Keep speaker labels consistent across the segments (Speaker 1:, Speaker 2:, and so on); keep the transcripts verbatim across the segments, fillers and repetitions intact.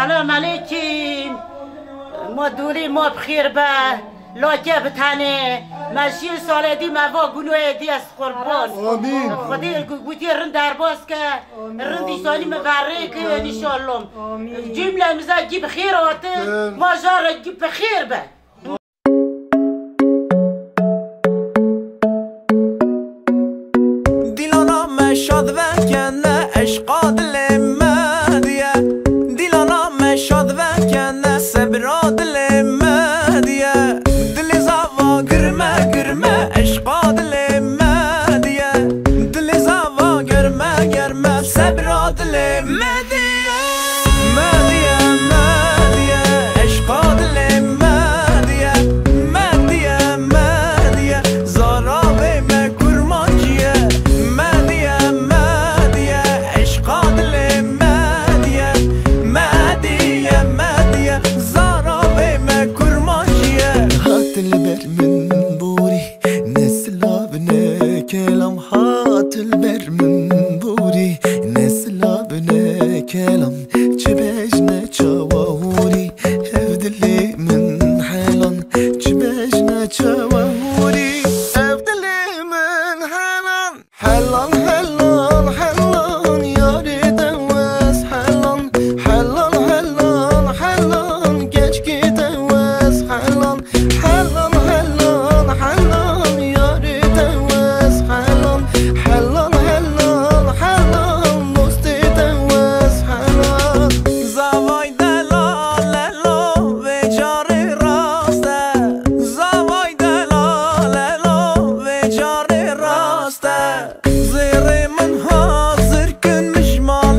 Speaker 1: سلام علیکم. ما دوری ما بخیر به لاجه بتانه ماشین سال دی موا گنوه دی از قربان.
Speaker 2: آمین.
Speaker 1: خدای گوتی رند درباز که رند ایسانی مبارک انشالله. جمله مزاجی بخیر آته ما جار جی بخیر به.
Speaker 3: دیلانا مشاد و کنه عشقا دل مدیه، دیلانا مشاد و کنه صبرا دل مدیه، دل زوا گرمه گرمه عشقا دل مدیه، دل زوا گرمه گرمه صبرا دل مدیه، مدیه مدیه عشقا دل مدیه، مدیه مدیه زارا به مکرمانجیه، مدیه مدیه عشقا دل مدیه، مدیه مدیه زارا به مکرمانجیه.
Speaker 4: هات البر من بوري نسلا بنا كلام، هات البر من بوري نسلا بنا كلام، جبجنا تشاوري هفدلي من حلان، جبجنا تشاوري هفدلي من حلان، حلان حلان حلان يا ريت واس حلان، حلان حلان حلان geç gidemez حلان، حلان حلان حلان يا ريت واس حلان، حلان حلان حلان دوست دواس حلان.
Speaker 3: زوای دلاللو و جاری راسته، زوای دلاللو و جاری راسته، زیر من حاضر کن مجمال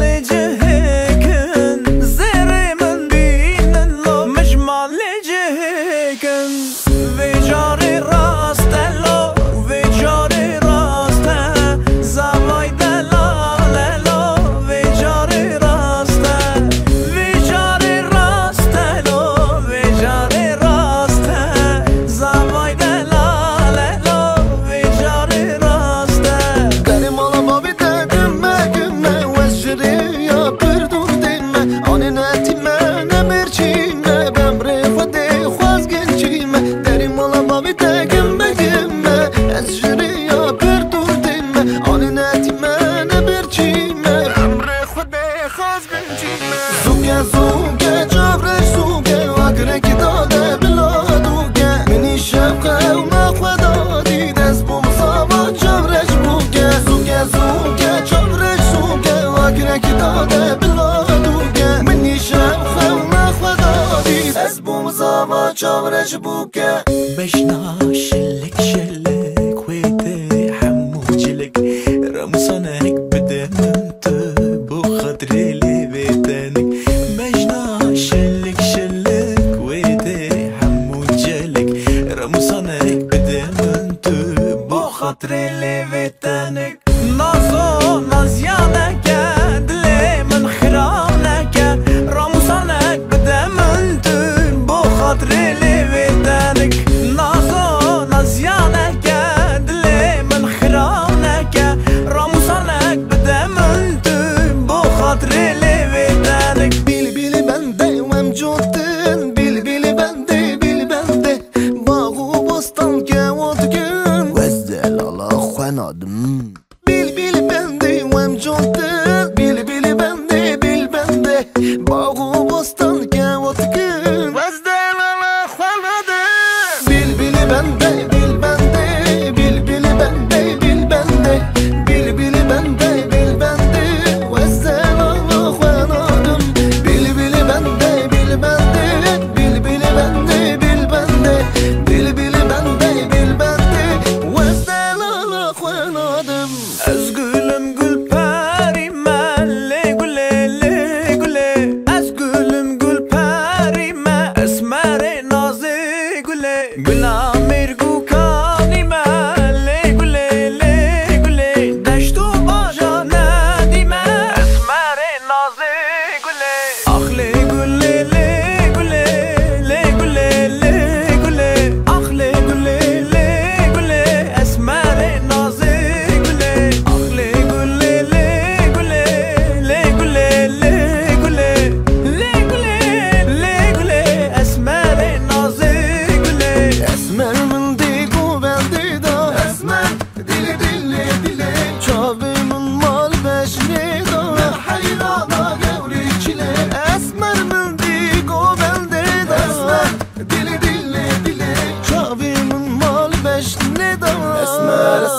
Speaker 3: جهکن، زیر من بینن لو مجمال جهکن، و جاری راسته لو و جاری راسته، زوای دلاللو و جاری راسته، و جاری راسته لو و جاری راسته، زوای دلاللو و جاری راسته.
Speaker 4: در مالا بابی دگمه گمه وزجری یا پردو دیمه، آنی نتیمه نمرچیمه بمره خودی خواز گنچیمه، در مالا بابی دگمه گمه وزجری یا پردو دیمه، آنی نتیمه نمرچیمه بمره خودی خواز گنچیمه. زوگه زوگه جبرش زوگه وگره که داده بلادوگه، منی شبقه و مخودا دید از بوم سابا جبرش بوگه، زوگه زوگه جبرش زوگه وگره که داده بلادوگه، منی شبقه و مخودا دید از بوم سابا جبرش بوگه.
Speaker 3: بشنا شلك شلك ويتي حمو جلك رمصانك بدمنت بخاطري لي بيتانك، بشنا شلك شلك ويتي حمو جلك رمصانك بدمنت بخاطري لي بيتانك. نازو نازيانك دلي من خرانك رمصانك بدمنت بخاطري لي بيتانك، نازو نازيانك دلي من خرانك رمصانك بدمنت بخاطري لي بيتانك.
Speaker 4: بیلی بیلی بنده و مجودن، بیلی بیلی بنده بیلی بنده باغ و بستان که ودگن، وزدل الله خناد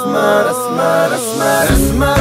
Speaker 4: اسمر اسمر اسمر اسمر